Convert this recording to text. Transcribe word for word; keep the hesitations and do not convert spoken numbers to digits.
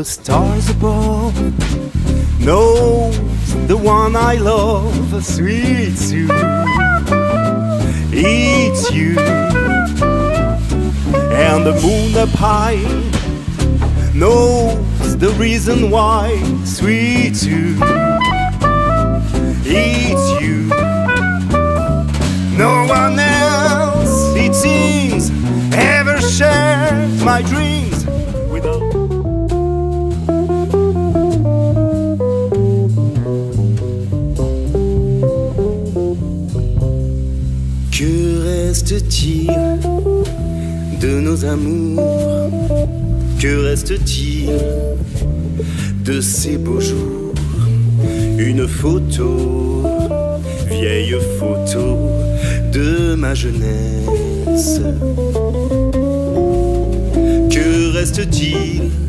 stars above knows the one I love, sweet Sue. It's you. And the moon up high knows the reason why, sweet Sue. It's you. No one else, it seems, ever shared my dreams without. Que reste-t-il de nos amours? Que reste-t-il de ces beaux jours? Une photo, vieille photo de ma jeunesse. Que reste-t-il